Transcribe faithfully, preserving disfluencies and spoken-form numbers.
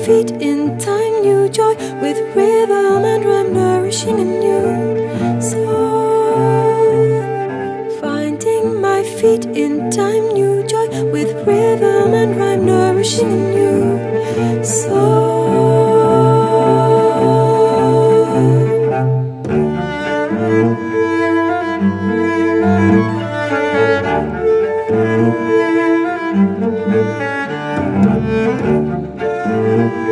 feet in time, new joy with rhythm and rhyme nourishing in you. So finding my feet in time, new joy with rhythm and rhyme nourishing in you. So Thank you.